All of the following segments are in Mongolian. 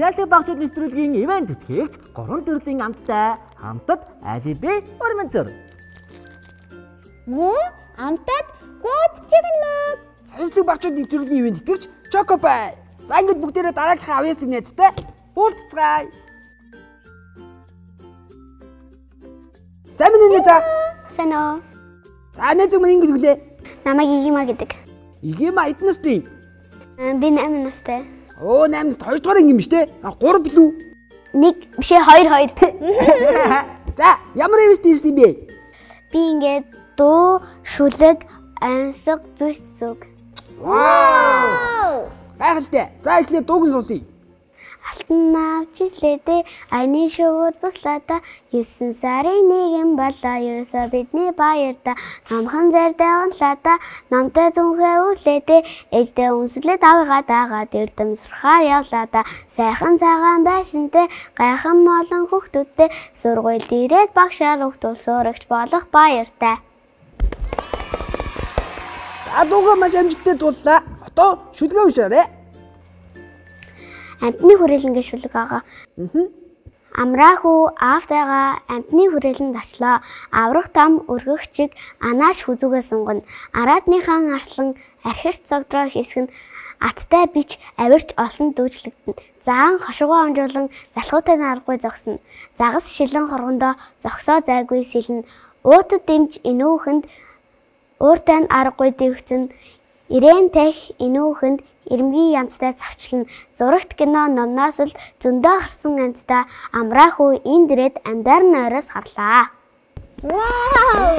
Авьяасыг багшууд нэвтрүүлгийн ивент тэтгэгч 3 төрлийн амттай хамтад алиби өрмөнцөр. Мөн амтад гууд чигнэ. Авьяасыг багшууд нэвтрүүлгийн ивент тэтгэгч Chocopie. За ингэж бүгдээрээ дараагийнхаа авьяасыг найзтай уулзцгаая. Сайн байна уу? Сайн уу? За найз минь ингэж гэлээ. Намайг Игима гэдэг. Игима эдэн настай. Би 8 настай. Оо 8 наст 2 дугаар анги юм шүү дээ. 3 билүү? 1 бишээ 2. За ямар ивент ирсэн юм бэ? Би ингээд дуу, шүлэг, ансаг, зүсэг. Вау! Гайхалтай. За эхлээд дууг нь сонсъё. Алтан навчислээдээ айны шууд буслаада 9 сарын 1 болоо ерөөсөө бидний баярда намхан зардаа унлаада намтай зүнхээ үлээдээ ээждээ үнслээд авгаа дагаад эрдэм сурхаар явлаада сайхан цагаан байшинтэй гайхан молон хүүхдүүдтэй сургуульд ирээд багшаар өгтөл сурагч болох баяртай. За дуугаа маш амжилттай дууллаа. Одоо шүлгээ уншаарай. Амтны хүрээлэнгээ шүлэг байгаа. Амрааху аавтайгаа амтны хүрээлэнд очлоо. Аврах там өргөгчиг анааш хүзүүгээ сунгана. Араатныхан арслан архирт цогдроо хийсгэн аттай бич авирч олон дүүжлэгдэн. Заан хошгоо онжуулан залхуутай наргагүй зогсно. Загас шилэн хоргондоо зогсоо зайгүй сэлэн. Уутад дэмж инүүхэнд ууртай аргагүй дэвхцэн. Ирээн тах инүүхэнд ирмгийн янзтай завчлан зурагт кино номноос л зөндөө харсан амттай амрааху энд ирээд амдаар нойроос харлаа. Вау!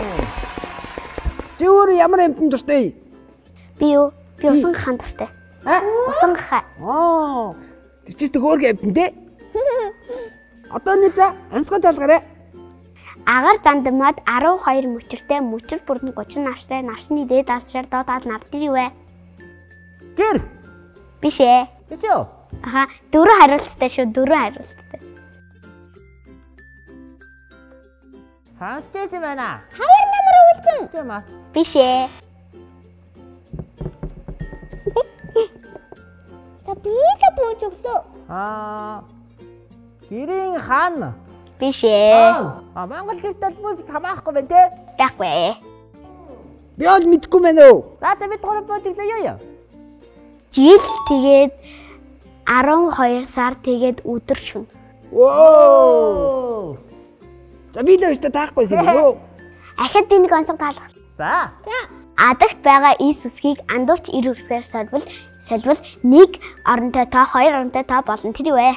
Чи өөр ямар амтнд дуртай? Би усан хаан дуртай. Усан хаа. Тэр чинь хөөргөн амтнд дээ. Одоо нэг за онцгой талгаарай. Агаар зандамад 12 мөчөртэй мөчөр бүрэн 30 навчтай навчны дээд алчаар доод навдэр юу вэ? Гэр. Биш ээ. Биш үү? Аха, 4 хариулттай шүү, 4 хариулттай. Сонсч байсан байна. Хаяр намар өвлтөн. Тийм аа. Биш ээ. Та бууж өглөө. Гэрийн хаан. Биш ээ. Монгол гэртэл бүр хамаахгүй байна те. Дахгүй. Би бол мэдгүй байна уу? За бид гурав бууж өглөө юу? Жил тэгээд 12 сар тэгээд өдөр шүн. Оо. За би л өөртөө таахгүй юм уу? Ахад би нэг онцгой таалах. За. Адагт байгаа ис үсгийг андуурч ир үсгээр сольвол нэг оронтой тоо, хоёр оронтой тоо болно. Тэр юу вэ?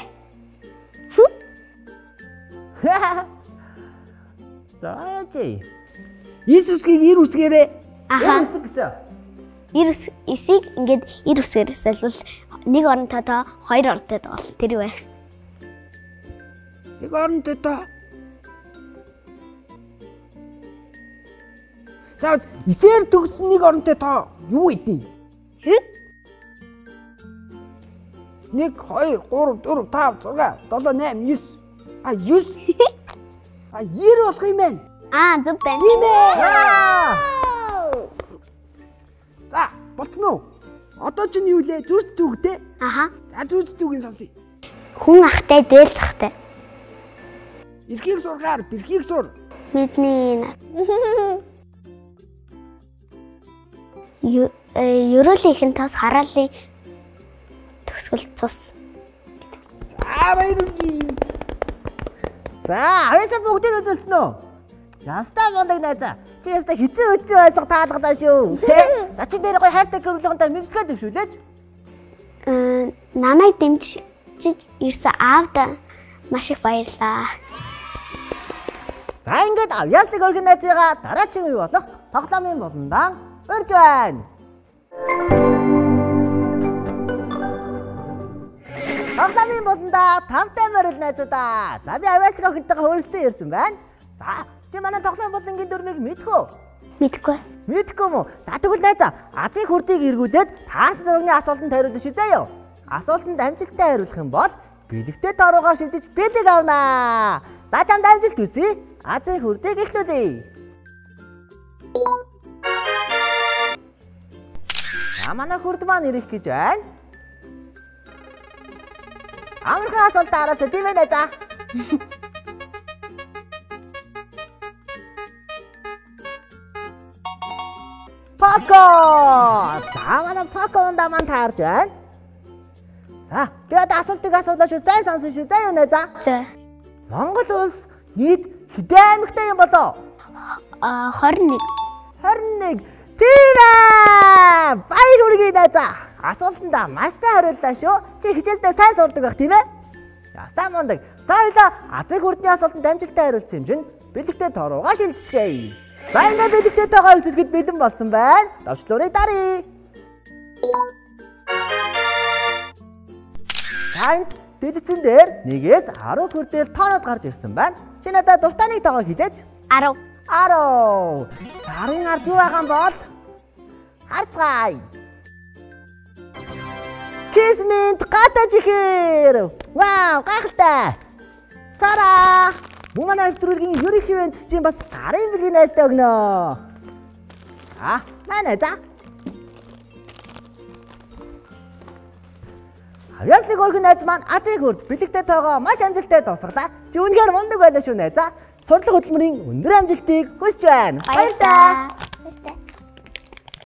За чи. Ис үсгийг ир үсгээрээ. Аха. гэсэн. Ир эсийг ингээд ир үсгээр сольвол нэг оронтой тоо, хоёр оронтой тоо болно. Тэр юу вэ? Нэг оронтой тоо. За исээр төгсөн нэг оронтой тоо юу вэ? 1 2 3 4 5 6 7 8 9 9 90 болох юм байна. Зөв байна. Тийм ээ. За, болцсон уу? Одоо ч юу лээ? Зүрт түүгтэй. Аха. За зүрт түүгийн сонсъё. Хүн ахтай, дээл захтай. Эрхийг сургаар, бэрхийг сур. Бидний ерөөлийнхэн тас хараалын төгсгөл цус. Баярлалаа. За, авьяасаа бүгдийг үзүүлсэн үү? Ястаа мондаг найзаа. Чи ястаа хэцүү байсан таалагдаа шүү. За чи дээр гоё хайртай гэрүүлэхэнтэй мэдлэгээ дэвшүүлээч. Намайг дэмжиж ирсэн аавда маш их баярлаа. За ингээд авьяаслыг өргөн найзыгаа дараагийн үе болох тоглоомын болондоо урьж байна. Тоглоомын болондоо 5 таймаар найзуудаа. За би авьяаслыг охинтойгоо хөрөлцөн ирсэн байна. За чи манай тоглоом болонгийн дүрмийг мэдхүү? Мэдгүй. Мэдгүй мүү? За тэгвэл найзаа Азийн хүрдийг эргүүлээд таарсан зургийн асуултанд хариулна шүү заяа. Асуултанд амжилттай хариулах юм бол бэлэгтэй тоорогоо шилжиж бэлэг авнаа. За чамд амжилт хүсье. Азийн хүрдийг эхлүүлье. Манай хүрд маань ирэх гэж байна. Амархан асуулт араасаа тийм ээ найзаа. Попкорн. За манай попкорн даман таарч байна. За би одоо асуултыг асуулаа шүү. Сайн сонсон шүү. За юу найзаа? За. Монгол улс нийт хэдэн аймагтай юм болоо? 21. 21. Тийм ээ. Баяр хүргэе найзаа. Асуултанда маш сайн хариуллаа шүү. Чи хичээлдээ сайн сурдаг байх тийм ээ? Ястаа мундаг. За хоёлаа азыг хүрдний асуултанд амжилттай хариулсан юм чинь бэлэгтэй тороогаа шилжцгээе. За ингээд бэлэгтэй тоогоо хөтлөхөд бэлэн болсон байна. Давчлуурыг даръя. Танд дэлгэцэн дээр 1-ээс 10 хүртэл тоонууд гарч ирсэн байна. Чи надад дуртай нэг тоогоо хэлээч. 10. 10. 10-ын ард юу байгаа юм бол? Харцгаая. Кисмент гатажихэр. Вау, гайхалтай. Цараа. Манай нэвтрүүлгийн ерөнхий вентчийн бас гарын бэлгийн найзтай өгнө. Манай за. Авьяасны горхон найз маань Азийн хүрд бэлэгтэй тоогоо маш амжилттай дуусгалаа. Чи үнэхээр мундаг байлаа шүү найзаа. Сурлага хөтөлмөрийн өндөр амжилтыг хүсэж байна. Баярлалаа.